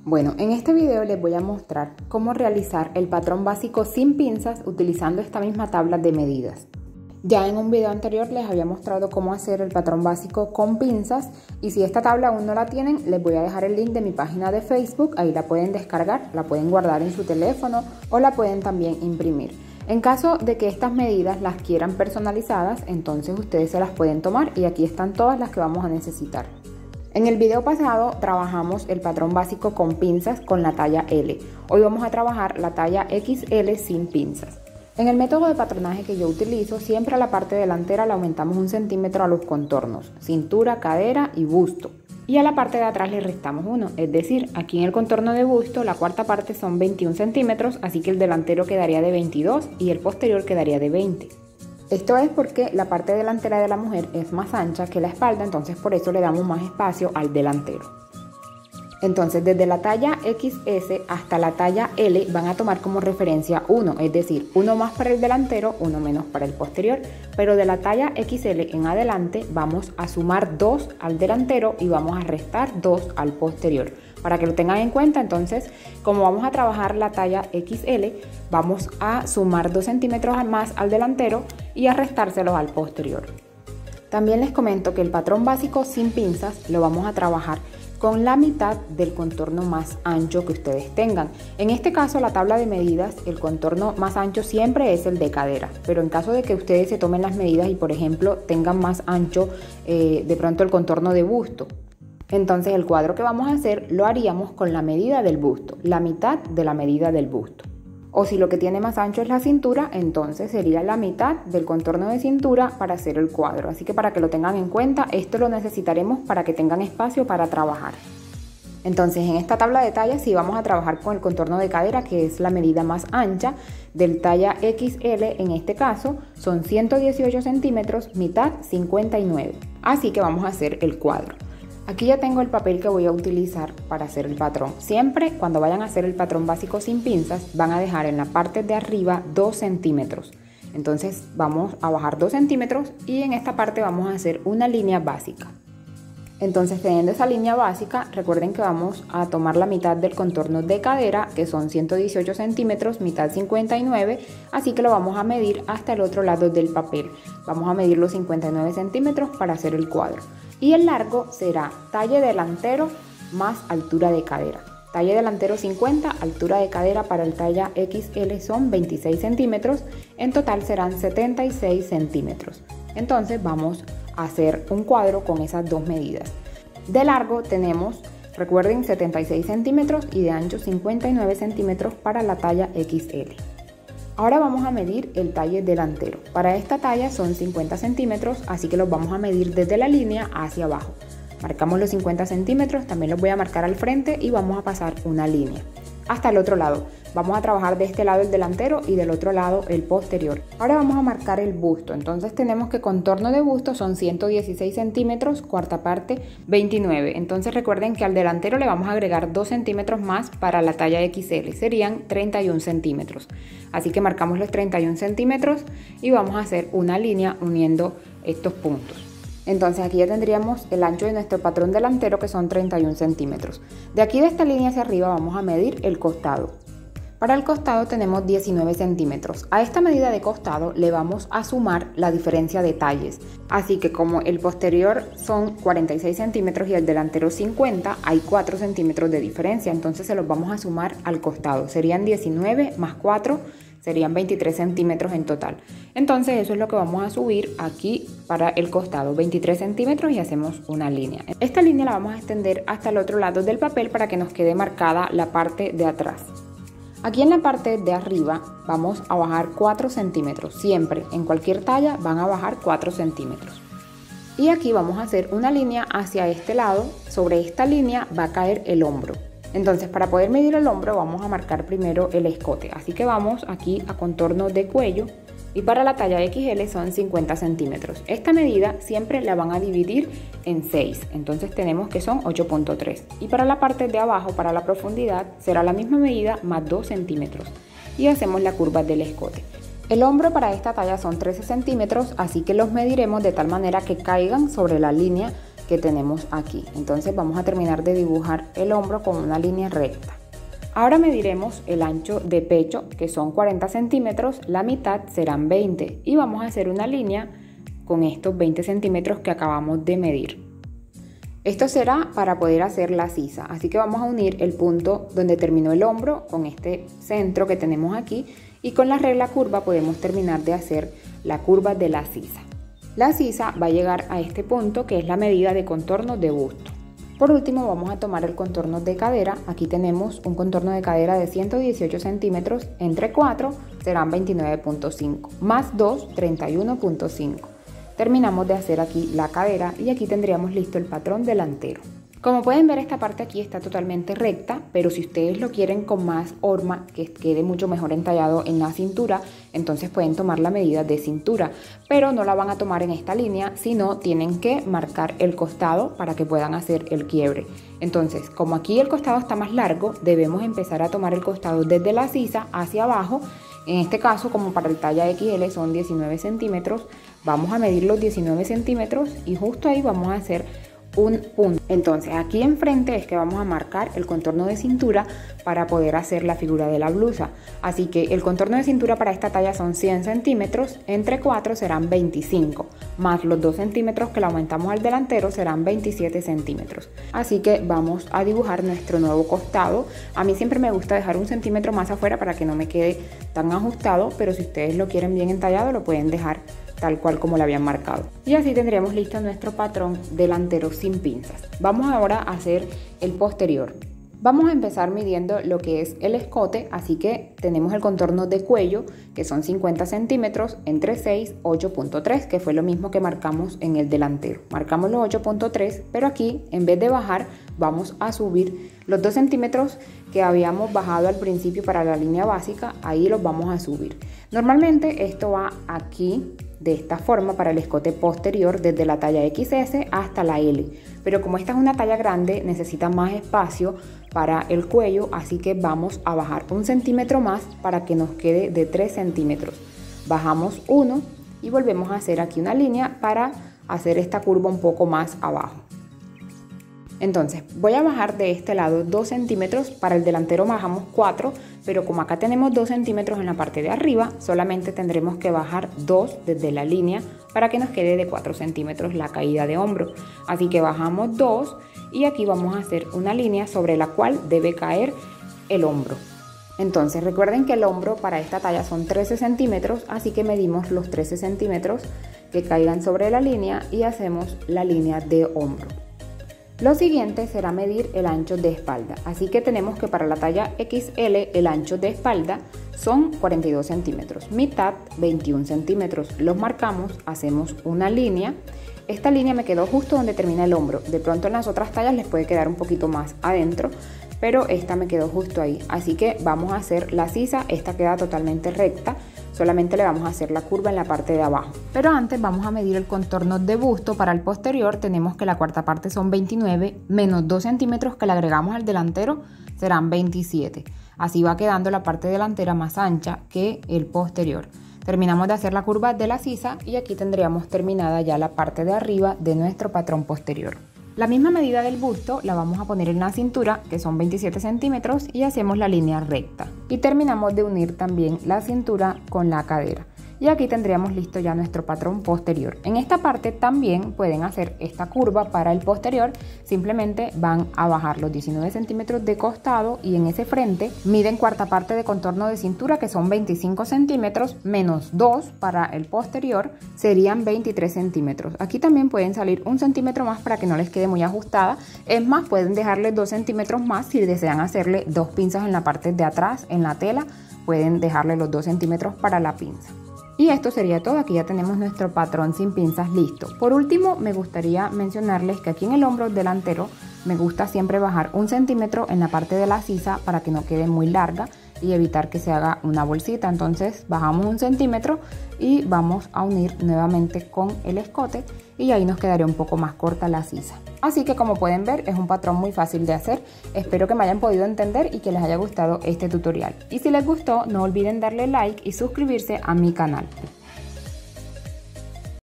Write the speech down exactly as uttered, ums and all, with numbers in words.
Bueno, en este video les voy a mostrar cómo realizar el patrón básico sin pinzas utilizando esta misma tabla de medidas. Ya en un video anterior les había mostrado cómo hacer el patrón básico con pinzas y si esta tabla aún no la tienen, les voy a dejar el link de mi página de Facebook, ahí la pueden descargar, la pueden guardar en su teléfono o la pueden también imprimir. En caso de que estas medidas las quieran personalizadas, entonces ustedes se las pueden tomar y aquí están todas las que vamos a necesitar. En el video pasado trabajamos el patrón básico con pinzas con la talla L. Hoy vamos a trabajar la talla equis ele sin pinzas. En el método de patronaje que yo utilizo, siempre a la parte delantera le aumentamos un centímetro a los contornos, cintura, cadera y busto. Y a la parte de atrás le restamos uno, es decir, aquí en el contorno de busto la cuarta parte son veintiún centímetros, así que el delantero quedaría de veintidós y el posterior quedaría de veinte. Esto es porque la parte delantera de la mujer es más ancha que la espalda, entonces por eso le damos más espacio al delantero. Entonces desde la talla equis ese hasta la talla ele van a tomar como referencia uno, es decir, uno más para el delantero, uno menos para el posterior, pero de la talla equis ele en adelante vamos a sumar dos al delantero y vamos a restar dos al posterior. Para que lo tengan en cuenta, entonces, como vamos a trabajar la talla equis ele, vamos a sumar dos centímetros más al delantero y a restárselos al posterior. También les comento que el patrón básico sin pinzas lo vamos a trabajar con la mitad del contorno más ancho que ustedes tengan. En este caso, la tabla de medidas, el contorno más ancho siempre es el de cadera, pero en caso de que ustedes se tomen las medidas y, por ejemplo, tengan más ancho eh, de pronto el contorno de busto, entonces el cuadro que vamos a hacer lo haríamos con la medida del busto, la mitad de la medida del busto. O si lo que tiene más ancho es la cintura, entonces sería la mitad del contorno de cintura para hacer el cuadro. Así que para que lo tengan en cuenta, esto lo necesitaremos para que tengan espacio para trabajar. Entonces en esta tabla de tallas sí vamos a trabajar con el contorno de cadera, que es la medida más ancha del talla equis ele, en este caso son ciento dieciocho centímetros, mitad cincuenta y nueve. Así que vamos a hacer el cuadro. Aquí ya tengo el papel que voy a utilizar para hacer el patrón. Siempre cuando vayan a hacer el patrón básico sin pinzas van a dejar en la parte de arriba dos centímetros. Entonces vamos a bajar dos centímetros y en esta parte vamos a hacer una línea básica. Entonces teniendo esa línea básica, recuerden que vamos a tomar la mitad del contorno de cadera, que son ciento dieciocho centímetros, mitad cincuenta y nueve, así que lo vamos a medir hasta el otro lado del papel. Vamos a medir los cincuenta y nueve centímetros para hacer el cuadro. Y el largo será talle delantero más altura de cadera. Talle delantero cincuenta, altura de cadera para el talla equis ele son veintiséis centímetros, en total serán setenta y seis centímetros. Entonces vamos a hacer un cuadro con esas dos medidas. De largo tenemos, recuerden, setenta y seis centímetros y de ancho cincuenta y nueve centímetros para la talla equis ele. Ahora vamos a medir el talle delantero. Para esta talla son cincuenta centímetros, así que los vamos a medir desde la línea hacia abajo. Marcamos los cincuenta centímetros, también los voy a marcar al frente y vamos a pasar una línea. Hasta el otro lado. Vamos a trabajar de este lado el delantero y del otro lado el posterior. Ahora vamos a marcar el busto. Entonces tenemos que contorno de busto son ciento dieciséis centímetros, cuarta parte veintinueve. Entonces recuerden que al delantero le vamos a agregar dos centímetros más para la talla equis ele. Serían treinta y un centímetros. Así que marcamos los treinta y un centímetros y vamos a hacer una línea uniendo estos puntos. Entonces aquí ya tendríamos el ancho de nuestro patrón delantero, que son treinta y un centímetros. De aquí de esta línea hacia arriba vamos a medir el costado. Para el costado tenemos diecinueve centímetros. A esta medida de costado le vamos a sumar la diferencia de talles. Así que como el posterior son cuarenta y seis centímetros y el delantero cincuenta, hay cuatro centímetros de diferencia. Entonces se los vamos a sumar al costado. Serían diecinueve más cuatro, serían veintitrés centímetros en total. Entonces eso es lo que vamos a subir aquí para el costado, veintitrés centímetros, y hacemos una línea. Esta línea la vamos a extender hasta el otro lado del papel para que nos quede marcada la parte de atrás. Aquí en la parte de arriba vamos a bajar cuatro centímetros. Siempre, en cualquier talla, van a bajar cuatro centímetros. Y aquí vamos a hacer una línea hacia este lado. Sobre esta línea va a caer el hombro. Entonces, para poder medir el hombro vamos a marcar primero el escote. Así que vamos aquí a contorno de cuello. Y para la talla equis ele son cincuenta centímetros. Esta medida siempre la van a dividir en seis, entonces tenemos que son ocho punto tres. Y para la parte de abajo, para la profundidad, será la misma medida más dos centímetros. Y hacemos la curva del escote. El hombro para esta talla son trece centímetros, así que los mediremos de tal manera que caigan sobre la línea que que tenemos aquí. Entonces vamos a terminar de dibujar el hombro con una línea recta. Ahora mediremos el ancho de pecho, que son cuarenta centímetros, la mitad serán veinte, y vamos a hacer una línea con estos veinte centímetros que acabamos de medir. Esto será para poder hacer la sisa, así que vamos a unir el punto donde terminó el hombro con este centro que tenemos aquí, y con la regla curva podemos terminar de hacer la curva de la sisa. La sisa va a llegar a este punto, que es la medida de contorno de busto. Por último vamos a tomar el contorno de cadera. Aquí tenemos un contorno de cadera de ciento dieciocho centímetros, entre cuatro serán veintinueve punto cinco, más dos, treinta y uno punto cinco. Terminamos de hacer aquí la cadera y aquí tendríamos listo el patrón delantero. Como pueden ver, esta parte aquí está totalmente recta, pero si ustedes lo quieren con más horma, que quede mucho mejor entallado en la cintura, entonces pueden tomar la medida de cintura, pero no la van a tomar en esta línea, sino tienen que marcar el costado para que puedan hacer el quiebre. Entonces, como aquí el costado está más largo, debemos empezar a tomar el costado desde la sisa hacia abajo. En este caso, como para el talla equis ele son diecinueve centímetros, vamos a medir los diecinueve centímetros y justo ahí vamos a hacer un punto. Entonces aquí enfrente es que vamos a marcar el contorno de cintura para poder hacer la figura de la blusa. Así que el contorno de cintura para esta talla son cien centímetros, entre cuatro serán veinticinco, más los dos centímetros que le aumentamos al delantero serán veintisiete centímetros. Así que vamos a dibujar nuestro nuevo costado. A mí siempre me gusta dejar un centímetro más afuera para que no me quede tan ajustado, pero si ustedes lo quieren bien entallado lo pueden dejar tal cual como lo habían marcado. Y así tendríamos listo nuestro patrón delantero sin pinzas. Vamos ahora a hacer el posterior. Vamos a empezar midiendo lo que es el escote, así que tenemos el contorno de cuello, que son cincuenta centímetros, entre seis, ocho punto tres, que fue lo mismo que marcamos en el delantero. Marcamos los ocho punto tres, pero aquí en vez de bajar, vamos a subir los dos centímetros que habíamos bajado al principio para la línea básica, ahí los vamos a subir. Normalmente esto va aquí, de esta forma, para el escote posterior desde la talla equis ese hasta la ele, pero como esta es una talla grande necesita más espacio para el cuello, así que vamos a bajar un centímetro más para que nos quede de tres centímetros. Bajamos uno y volvemos a hacer aquí una línea para hacer esta curva un poco más abajo. Entonces voy a bajar de este lado dos centímetros, para el delantero bajamos cuatro, pero como acá tenemos dos centímetros en la parte de arriba, solamente tendremos que bajar dos desde la línea para que nos quede de cuatro centímetros la caída de hombro. Así que bajamos dos y aquí vamos a hacer una línea sobre la cual debe caer el hombro. Entonces recuerden que el hombro para esta talla son trece centímetros, así que medimos los trece centímetros que caigan sobre la línea y hacemos la línea de hombro. Lo siguiente será medir el ancho de espalda, así que tenemos que para la talla equis ele el ancho de espalda son cuarenta y dos centímetros, mitad veintiún centímetros. Los marcamos, hacemos una línea. Esta línea me quedó justo donde termina el hombro. De pronto en las otras tallas les puede quedar un poquito más adentro, pero esta me quedó justo ahí. Así que vamos a hacer la sisa, esta queda totalmente recta. Solamente le vamos a hacer la curva en la parte de abajo. Pero antes vamos a medir el contorno de busto. Para el posterior tenemos que la cuarta parte son veintinueve, menos dos centímetros que le agregamos al delantero serán veintisiete. Así va quedando la parte delantera más ancha que el posterior. Terminamos de hacer la curva de la sisa y aquí tendríamos terminada ya la parte de arriba de nuestro patrón posterior. La misma medida del busto la vamos a poner en la cintura, que son veintisiete centímetros, y hacemos la línea recta. Y terminamos de unir también la cintura con la cadera. Y aquí tendríamos listo ya nuestro patrón posterior. En esta parte también pueden hacer esta curva para el posterior. Simplemente van a bajar los diecinueve centímetros de costado y en ese frente miden cuarta parte de contorno de cintura, que son veinticinco centímetros, menos dos para el posterior serían veintitrés centímetros. Aquí también pueden salir un centímetro más para que no les quede muy ajustada. Es más, pueden dejarle dos centímetros más si desean hacerle dos pinzas en la parte de atrás, en la tela. Pueden dejarle los dos centímetros para la pinza. Y esto sería todo. Aquí ya tenemos nuestro patrón sin pinzas listo. Por último, me gustaría mencionarles que aquí en el hombro delantero me gusta siempre bajar un centímetro en la parte de la sisa para que no quede muy larga y evitar que se haga una bolsita. Entonces bajamos un centímetro y vamos a unir nuevamente con el escote y ahí nos quedaría un poco más corta la sisa. Así que como pueden ver, es un patrón muy fácil de hacer. Espero que me hayan podido entender y que les haya gustado este tutorial. Y si les gustó, no olviden darle like y suscribirse a mi canal.